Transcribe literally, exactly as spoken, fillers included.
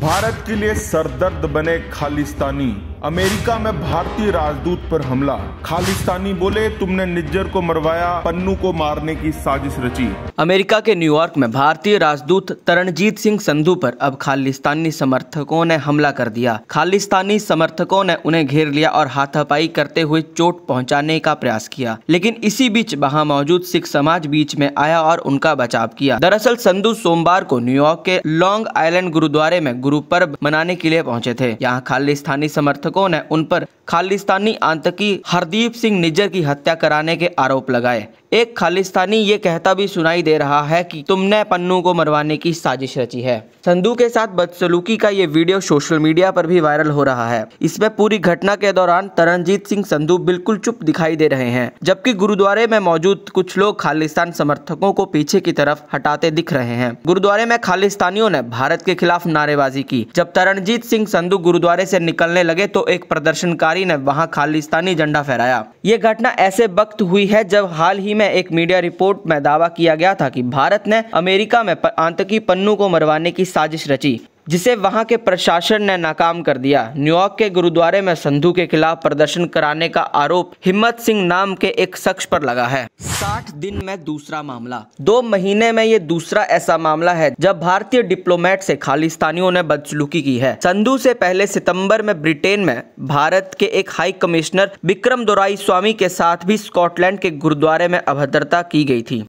भारत के लिए सरदर्द बने खालिस्तानी। अमेरिका में भारतीय राजदूत पर हमला। खालिस्तानी बोले तुमने निज्जर को मरवाया, पन्नू को मारने की साजिश रची। अमेरिका के न्यूयॉर्क में भारतीय राजदूत तरणजीत सिंह संधू पर अब खालिस्तानी समर्थकों ने हमला कर दिया। खालिस्तानी समर्थकों ने उन्हें घेर लिया और हाथापाई करते हुए चोट पहुंचाने का प्रयास किया, लेकिन इसी बीच वहां मौजूद सिख समाज बीच में आया और उनका बचाव किया। दरअसल संधू सोमवार को न्यूयॉर्क के लॉन्ग आइलैंड गुरुद्वारे में गुरु पर्व मनाने के लिए पहुंचे थे। यहाँ खालिस्तानी समर्थकों ने उन पर खालिस्तानी आतंकी हरदीप सिंह निज्जर की हत्या कराने के आरोप लगाए। एक खालिस्तानी ये कहता भी सुनाई दे रहा है कि तुमने पन्नू को मरवाने की साजिश रची है। संधू के साथ बदसलूकी का ये वीडियो सोशल मीडिया पर भी वायरल हो रहा है। इसमें पूरी घटना के दौरान तरणजीत सिंह संधू बिल्कुल चुप दिखाई दे रहे हैं, जबकि गुरुद्वारे में मौजूद कुछ लोग खालिस्तान समर्थकों को पीछे की तरफ हटाते दिख रहे हैं। गुरुद्वारे में खालिस्तानियों ने भारत के खिलाफ नारेबाजी की। जब तरणजीत सिंह संधू गुरुद्वारे से निकलने लगे तो एक प्रदर्शनकारी ने वहां खालिस्तानी झंडा फहराया। ये घटना ऐसे वक्त हुई है जब हाल ही में एक मीडिया रिपोर्ट में दावा किया गया था कि भारत ने अमेरिका में आतंकी पन्नू को मरवाने की साजिश रची, जिसे वहां के प्रशासन ने नाकाम कर दिया। न्यूयॉर्क के गुरुद्वारे में संधू के खिलाफ प्रदर्शन कराने का आरोप हिम्मत सिंह नाम के एक शख्स पर लगा है। साठ दिन में दूसरा मामला। दो महीने में ये दूसरा ऐसा मामला है जब भारतीय डिप्लोमेट से खालिस्तानियों ने बदसलूकी की है। संधू से पहले सितंबर में ब्रिटेन में भारत के एक high commissioner Vikram Doraiswamy के साथ भी स्कॉटलैंड के गुरुद्वारे में अभद्रता की गई थी।